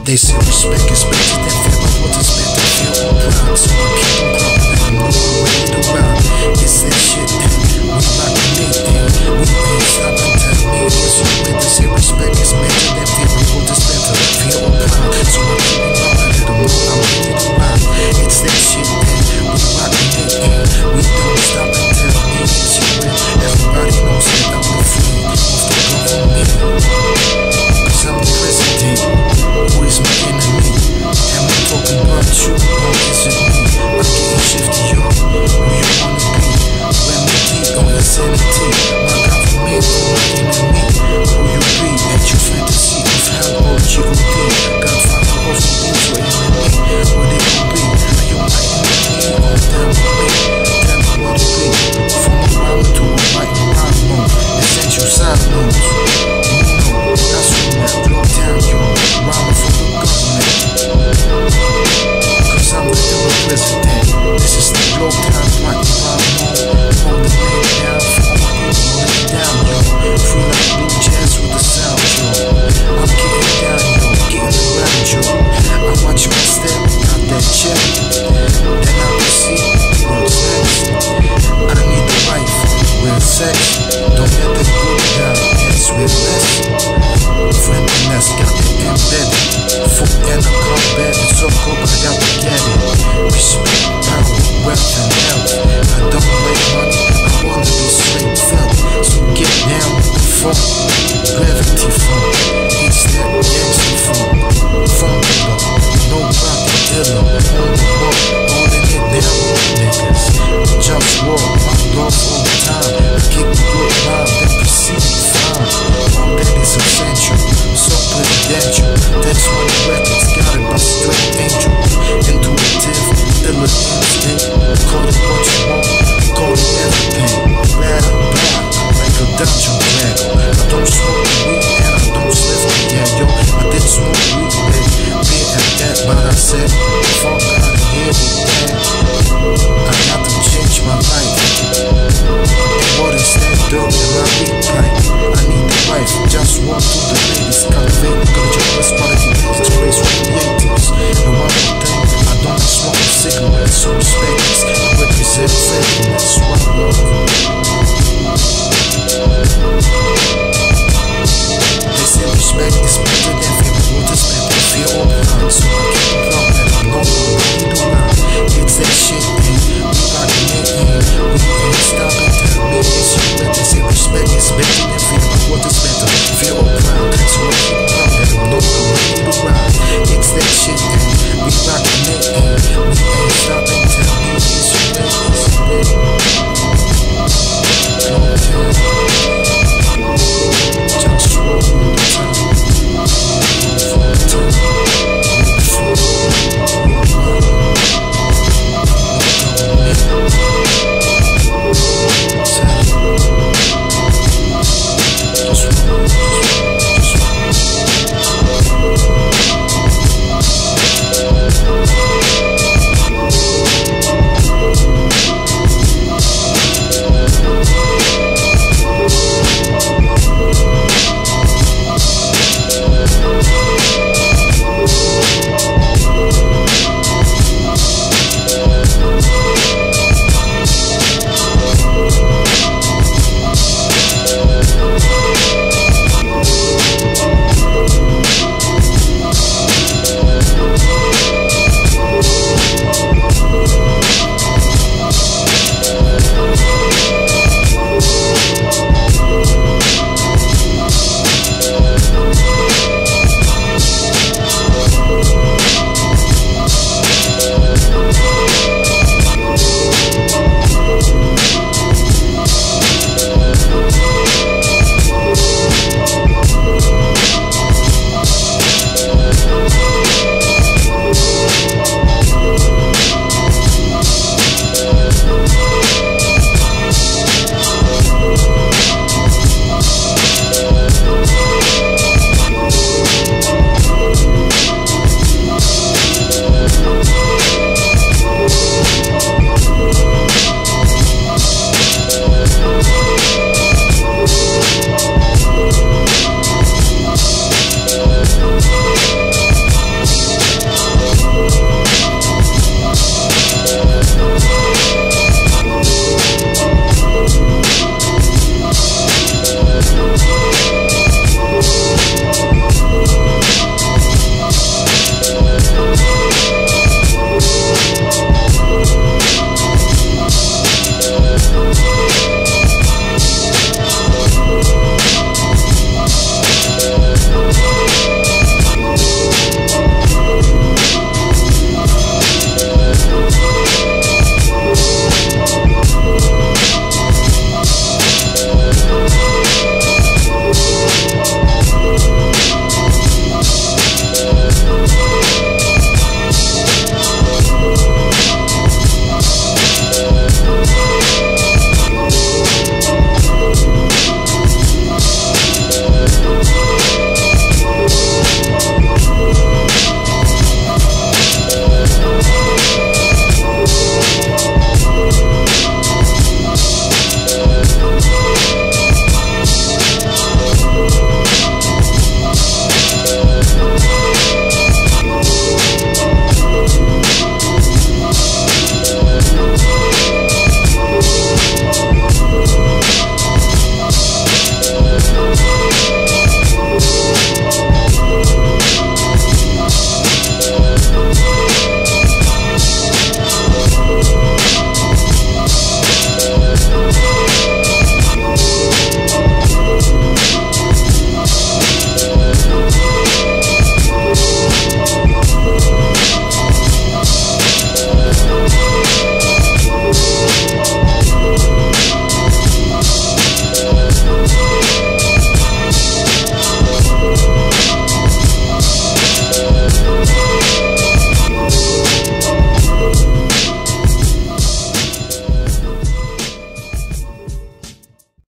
They say respect is better than fear, but what is better? Feel proud, so I keep on growing. I'm no ready to ride. It's that shit, we rockin' it, we ain't stopping. Tell me it's you with to say respect is better than fear, but what is better? Feel proud, so I keep on growing. Let them know I'm ready to ride. It's that shit, we rockin' it, we don't stop until me it's you with. Everybody knows that I'm the free of the government, 'cause I'm the president. Who is my enemy? Am I talking about you or is it me? I'm getting shifty, yo. Who you wanna be? Remedy or insanity? My government or my enemy? Who you be? At your fantasy of how old you gon' be? Godfather of the things or enemy? What it gon' be? Are you my enemy or down with me? Tell me what it be. From a rhyme to a white rhyme mode. Essential side notes. You know, that's when I blow down your rhyme for the government. 'Cause I'm the ill president. This is the blow time white rhyme mode. Hold the man down for all you hold it down, yo. Free like blue jazz with the sound, yo. I'm getting down, yo. Getting around, yo. I watch my step out that check. Then I will see what's next. I don't need the wife with sex. Don't let the good down. It's with less. Friendliness got it embedded. Foot in a combat, it's so cool, but I got to get it. Respect, power, wealth, and health. I don't like money, I wanna be straight felt. So get down with the funk, gravity funk. It's that gangster funk. Funkula, no rock, dealer, on the